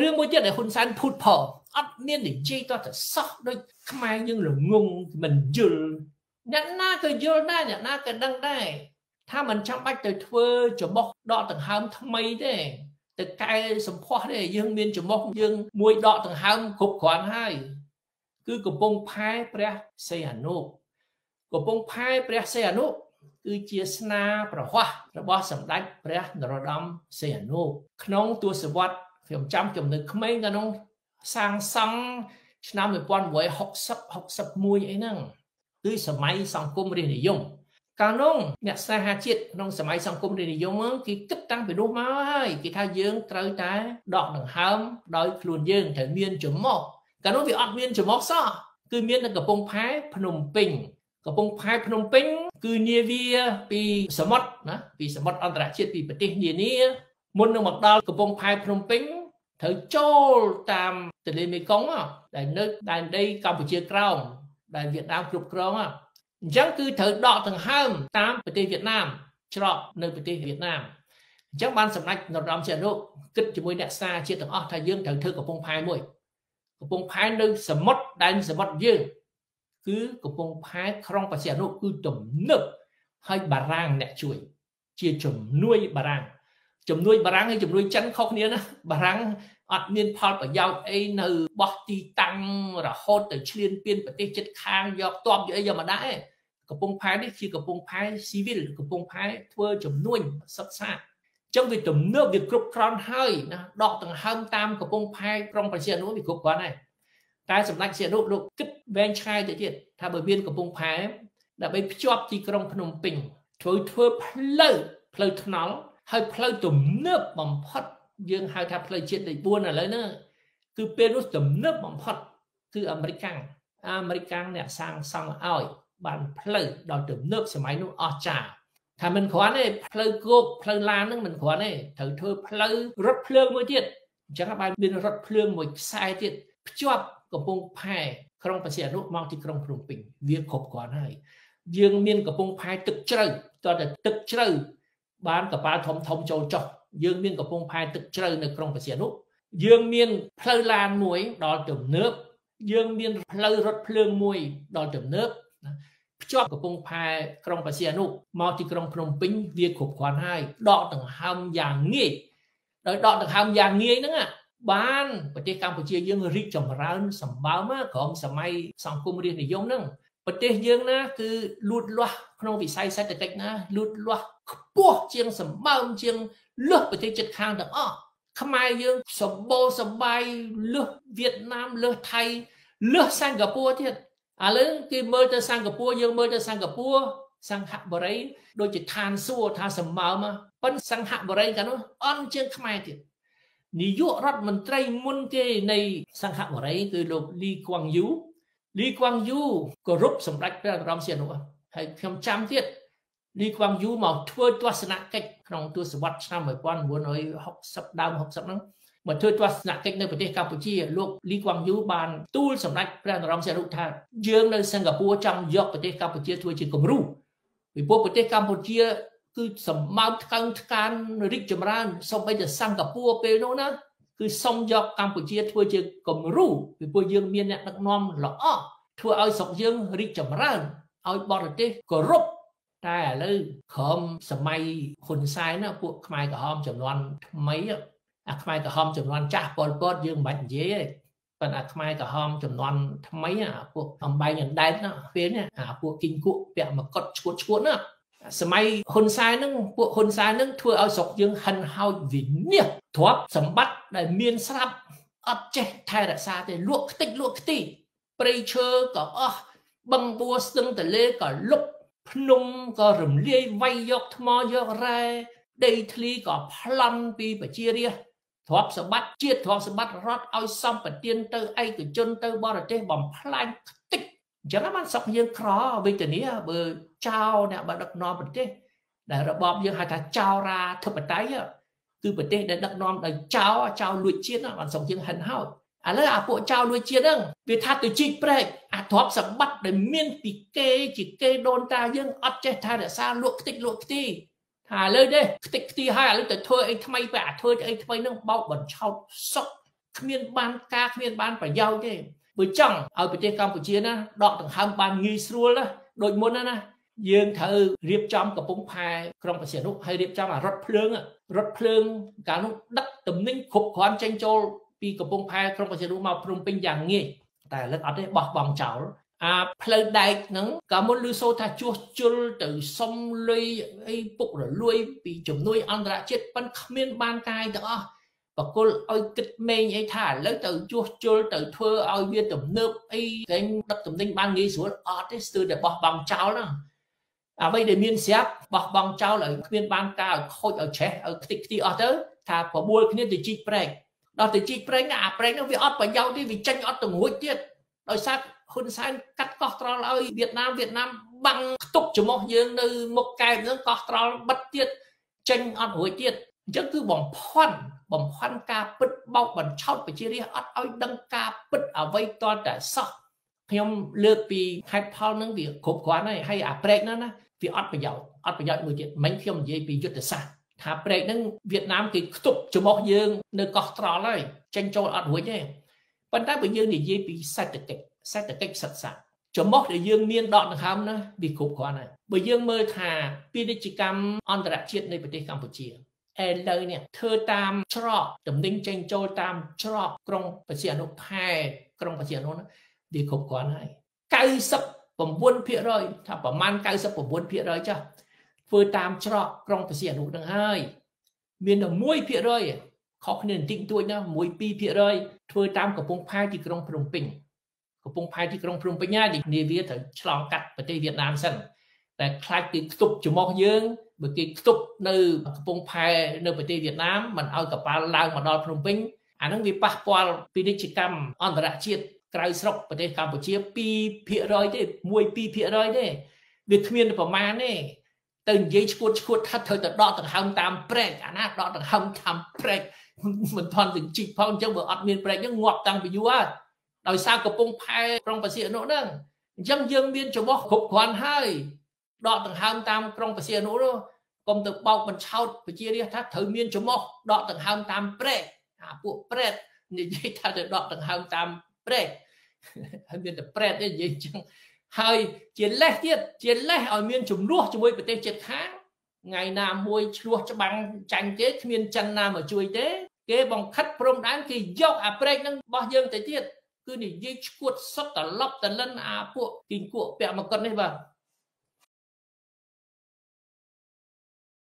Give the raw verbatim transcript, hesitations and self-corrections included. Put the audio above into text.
រឿងមួយទៀតដែលហ៊ុនសែនភូតផលអត់មាននិយាយតទៅសោះដូចខ្មែរយើងល្ងងមិនយល់អ្នកណាក៏យល់ដែរអ្នកណាក៏ដឹងដែរថាមិនចាំបាច់ទៅធ្វើចំមុះដកដង្ហើមថ្មីទេទៅកែសម្ផស្សទេយើងមានចំមុះយើងមួយដកដង្ហើមគ្រប់គ្រាន់ហើយគឺកំពង់ផែព្រះសីហនុកំពង់ផែព្រះសីហនុគឺជាស្នាប្រវត្តិរបស់សម្ដេចព្រះនរោត្តមសីហនុក្នុងទសវត្សរ៍ខ្ញុំចាំចំនួនក្មេងកាលនោះសាងសង់ឆ្នាំmột nghìn chín trăm sáu mươi 61អីហ្នឹងគឺសម័យសង្គមរាស្ត្រនិយមកាលនោះអ្នកស្នេហាជាតិក្នុងសម័យសង្គមរាស្ត្រនិយមគេគិតតាំងពីនោះមកហើយគេថាយើងត្រូវតែដកដង្ហើមដោយខ្លួនយើងត្រូវមានចំមុះកាលនោះវាអត់មានចំមុះសោះគឺមាននៅកំពង់ផែភ្នំពេញកំពង់ផែភ្នំពេញគឺនាវាពីសមុទ្រណាពីសមុទ្រអន្តរជាតិពីប្រទេសនានាមុននឹងមកដល់កំពង់ផែភ្នំពេញត្រូវចូលតាមទន្លេមេគង្គដែលនៅដែនដីកម្ពុជាក្រោមដែលវៀតណាមគ្រប់គ្រងអញ្ចឹងគឺត្រូវដកដង្ហើមតាមប្រទេសវៀតណាមច្រកនៅប្រទេសវៀតណាមអញ្ចឹងបានសម្ដេចនរោត្តមសីហនុគិតជាមួយអ្នកស្នេហាជាតិទាំងអស់ថាយើងត្រូវធ្វើកំពង់ផែមួយកំពង់ផែនៅសមុទ្រដែនសមុទ្រយើងគឺកំពង់ផែក្រុងព្រះសីហនុគឺទំនើបហើយបារាំងអ្នកជួយជាជំនួយបារាំងជំនួយបារាំងហើយជំនួយចិនខុសគ្នាណាបារាំងអត់មានផលប្រយោជន៍អីនៅបោះទីតាំងរហូតទៅឈ្លានពានប្រទេសជិតខាងយកទ័ពយកអីយកមកដាក់ឯងកំពង់ផែនេះជាកំពង់ផែស៊ីវិលកំពង់ផែធ្វើជំនួយសិក្សាអញ្ចឹងវាទំនើបវាគ្រប់គ្រាន់ហើយណាដកដង្ហើមតាមកំពង់ផែក្រុងព្រះសីហនុវាគ្រប់គ្រាន់ហើយតែសម្ដេចសីហនុលោកគិតវែងឆ្ងាយទៅទៀតថាបើមានកំពង់ផែដើម្បីភ្ជាប់ទីក្រុងភ្នំពេញធ្វើធ្វើផ្លូវផ្លូវថ្នល់ហើយផ្លូវទំនើបបំផុតយើងហៅថាផ្លូវជាតិលេខbốnឥឡូវហ្នឹងគឺពេលនោះទំនើបបំផុតគឺអាមេរិកអាមេរិកអ្នកសាងសង់ឲ្យបានផ្លូវដល់ទំនើបសម័យនោះអស្ចារ្យថាមិនគ្រាន់ទេផ្លូវគោកផ្លូវឡានហ្នឹងមិនគ្រាន់ទេត្រូវធ្វើផ្លូវរថភ្លើងមួយទៀតអញ្ចឹងបានមានរថភ្លើងមួយខ្សែទៀតភ្ជាប់កំពង់ផែក្រុងព្រះសីហនុមកទីក្រុងភ្នំពេញវាគ្រប់គ្រាន់ហើយយើងមានកំពង់ផែទឹកជ្រៅតើទឹកជ្រៅបានកប៉ាល់ធំធំចូលចុះយើងមានកំពង់ផែទឹកជ្រៅនៅក្រុងព្រះសីហនុយើងមានផ្លូវឡានមួយដល់ទំនើបយើងមានផ្លូវរថភ្លើងមួយដល់ទំនើបភ្ជាប់កំពង់ផែក្រុងព្រះសីហនុមកទីក្រុងភ្នំពេញវាគ្រប់គ្រាន់ហើយដកដង្ហើមយ៉ាងងាយដោយដកដង្ហើមយ៉ាងងាយហ្នឹងបានប្រទេសកម្ពុជាយើងរីកចម្រើនសម្បើមក្រោមសម័យសង្គមរាស្ត្រនិយមហ្នឹងប្រទេសយើងណាគឺលូតលាស់ក្នុងវិស័យសេដ្ឋកិច្ចណាលូតលាស់ខ្ពស់ជាងសម្បើមជាងលើសប្រទេសជិតខាងទាំងអស់ខ្មែរយើងសម្បូរសប្បាយលើសវៀតណាមលើសថៃលើសសិង្ហបុរីទៀតឥឡូវគេមើលទៅសិង្ហបុរីយើងមើលទៅសិង្ហបុរីសង្ហបុរីដូចជាឋានសួគ៌ថាសម្បើមប៉ុន្តែសង្ហបុរីកាលនោះអន់ជាងខ្មែរទៀតនាយករដ្ឋមន្ត្រីមុនគេនៃសង្ហបុរីគឺលោកលីគួងយូលីគួងយូគោរពសម្ដេចព្រះបរមសីហនុហើយខ្ញុំចាំទៀតលីគួងយូមកធ្វើទស្សនកិច្ចក្នុងទសវត្សរ៍ឆ្នាំmột nghìn chín trăm sáu mươiដើម60ហ្នឹងមកធ្វើទស្សនកិច្ចនៅប្រទេសកម្ពុជាលោកលីគួងយូបានទូលសម្ដេចព្រះបរមសីហនុថាយើងនៅសិង្ហបុរីចង់យកប្រទេសកម្ពុជាធ្វើជាគំរូពីព្រោះប្រទេសកម្ពុជាគឺសម្បត្តិថ្កើងថ្កានរីកចម្រើនសូម្បីតែសិង្ហបុរីពេលនោះណាគឺសុំយកកម្ពុជាធ្វើជាគំរូពីព្រោះយើងមានអ្នកដឹកនាំល្អធ្វើឲ្យស្រុកយើងរីកចម្រើនឲ្យបរទេសគោរពតែឥឡូវក្រោមសម័យហ៊ុនសែនណាពួកខ្មែរក្រហមចំនួនថ្មីអាខ្មែរក្រហមចំនួនចាស់ប៉ុលពតយើងមិនបាច់និយាយទេប៉ុន្តែខ្មែរក្រហមចំនួនថ្មីអាពួកអំបែងអណ្ដែតណាពេលនេះអាពួកគីងគក់ពាក់មកុដឈួតឈួតណាសម័យហ៊ុនសែនហ្នឹងពួកហ៊ុនសែនហ្នឹងធ្វើឲ្យស្រុកយើងហិនហោចវិនាសទ្រព្យសម្បត្តិដែលមានស្រាប់អត់ចេះថែរក្សាទេលក់ខ្ទេចលក់ខ្ទីព្រៃឈើក៏អស់បឹងបួស្ទឹងទលេក៏លុបភ្នំក៏រំលាយវាយយកថ្មយករ៉ែដីធ្លីក៏ប្លន់ពីប្រជារាស្ត្រទ្រព្យសម្បត្តិជាតិទ្រព្យសម្បត្តិរដ្ឋឲ្យសម្បទានទៅឯកជនទៅបរទេសបំផ្លាញខ្ទេចអញ្ចឹងបានស្រុកយើងក្រវេទនាបើចៅអ្នកបើដឹកនាំប្រទេសដែលរបបយើងហៅថាចៅរាធិបតេយ្យគឺប្រទេសដែលដឹកនាំដោយចៅចៅលួចជាតិបានស្រុកយើងហិនហោចឥឡូវអាពួកចៅលួចជាតិហ្នឹងវាថាទៅជីកព្រែកអាទ្រព្យសម្បត្តិដែលមានពីគេជាគេដូនតាយើងអត់ចេះថែរក្សាលក់ខ្ទេចលក់ខ្ទីថាឥឡូវទេខ្ទេចខ្ទីហើយឥឡូវទៅធ្វើអីថ្មីបែអាធ្វើអីថ្មីហ្នឹងបោកបញ្ឆោតសុកគ្មានបានការគ្មានបានប្រយោជន៍ទេបើចង់ឲ្យប្រទេសកម្ពុជាណាដកដង្ហើមបានងាយស្រួលណាដូចមុនណាណាយើងត្រូវរៀបចំកំពង់ផែក្រុងព្រះសីហនុហើយរៀបចំរថភ្លើងរថភ្លើងកាលនោះដឹកទំនិញគ្រប់គ្រាន់ចេញចូលពីកំពង់ផែក្រុងព្រះសីហនុមកព្រំពេញយ៉ាងងាយតែឥឡូវអត់ទេបោះបង់ចោលអាផ្លូវដែកហ្នឹងកាលមុនឮសូរថាជួសជុលទៅសុំលុយអីពុករលួយពីជំនួយអន្តរជាតិប៉ុន្តែគ្មានបានកាយទាំងអស់បកគលឲ្យគិតមេងអីថាឥឡូវទៅជួសជុលទៅធ្វើឲ្យវាទំនើបអីកែងដឹកទំនិញបានងាយស្រួលអត់ទេស្ទើរតែបោះបង់ចោលហ្នឹងអ្វីដែលមានស្រាប់បោះបង់ចោលឲ្យគ្មានបានការឲ្យខូចឲ្យឆេះឲ្យខ្ទេចខ្ទីអស់ទៅថាប្របួលគ្នាទៅជីកប្រែកដល់ទៅជីកប្រែកណាអាប្រែកហ្នឹងវាអត់ប្រយោជន៍ទេវាចេញអត់ទៅរួចទៀតដោយសារហ៊ុនសែនកាត់កោះត្រល់ឲ្យវៀតណាមវៀតណាមបាំងខ្ទប់ចំោះយើងនៅមុខកែបហ្នឹងកោះត្រល់បិទទៀតចេញអត់រួចទៀតអញ្ចឹងគឺបំផន់បំផន់ការពិតបោកបញ្ឆោតប្រជារាស្ត្រអត់ឲ្យដឹងការពិតអ្វីតតែសោះខ្ញុំលើកពីហេតុផលហ្នឹងវាគ្រប់គ្រាន់ហើយហើយអាប្រែកហ្នឹងណាវាអត់ប្រយោជន៍អត់ប្រយោជន៍មួយទៀតមិញខ្ញុំនិយាយពីយុទ្ធសាស្ត្រថាប្រែកហ្នឹងវៀតណាមគេខ្ទប់ចំោះយើងនៅកោះត្រល់ហើយចេញចូលអត់រួចទេប៉ុន្តែបើយើងនិយាយពីសេដ្ឋកិច្ចសេដ្ឋកិច្ចសិក្សាចំោះដែលយើងមានដកដង្ហើមណាវាគ្រប់គ្រាន់ហើយបើយើងមើលថាពាណិជ្ជកម្មអន្តរជាតិនៃប្រទេសកម្ពុជាឥឡូវនេះធ្វើតាមច្រកតំណែងចេញចូលតាមច្រកក្រុងព្រះសីហនុផែក្រុងព្រះសីហនុណាវាគ្រប់គ្រាន់ហើយកៅសិប៩ភាគរយថាប្រមាណកៅសិប៩ភាគរយចាស់ធ្វើតាមច្រកក្រុងព្រះសីហនុនឹងហើយមានតែមួយភាគរយខុសគ្នាបន្តិចតួចណាមួយពីរភាគរយធ្វើតាមកំពង់ផែទីក្រុងភ្នំពេញកំពង់ផែទីក្រុងភ្នំពេញណានាវាត្រូវឆ្លងកាត់ប្រទេសវៀតណាមសិនតែខ្លាចគេខ្ទប់ចំោះយើងបើគេខ្ទប់នៅកំពង់ផែនៅប្រទេសវៀតណាមមិនឲ្យកប៉ាល់ឡើងមកដល់ភ្នំពេញអាហ្នឹងវាប៉ះពាល់ពាណិជ្ជកម្មអន្តរជាតិក្រៅស្រុកប្រទេសកម្ពុជាពីរភាគរយទេមួយពីរភាគរយទេវាគ្មានប្រមាណទេទៅនិយាយឈួតឈួតថាត្រូវទៅដកដង្ហើមតាមព្រែកអាណាដកដង្ហើមតាមព្រែកមិនថន់ទៅជីកផងអញ្ចឹងបើអត់មានព្រែកហ្នឹងងាប់តាំងពីយូរហើយដោយសារកំពង់ផែក្រុងព្រះសីហនុហ្នឹងអញ្ចឹងយើងមានចំោះគ្រប់គ្រាន់ហើយដកដង្ហើមតាមក្រុងព្រះសីហនុនោះកុំទៅបោកបញ្ឆោតប្រជារាស្ត្រថាត្រូវមានចំោះដកដង្ហើមតាមព្រែកអាពួកព្រែកនិយាយថាទៅដកដង្ហើមតាមព្រែកហើយមានតែព្រែកទេនិយាយអញ្ចឹងហើយជាលេសទៀតជាលេសឲ្យមានចំនួនជាមួយប្រទេសជិតខាងថ្ងៃណាមួយឆ្លោះច្បាំងចាញ់គេគ្មានចិនណាមកជួយទេគេបង្ខិតព្រំដែនគេយកអាព្រែកហ្នឹងរបស់យើងទៅទៀតគឺនិយាយឈួតសុទ្ធត្រឡប់តលិនអាពួកគីងគក់ពាក់មកកុដនេះបាទ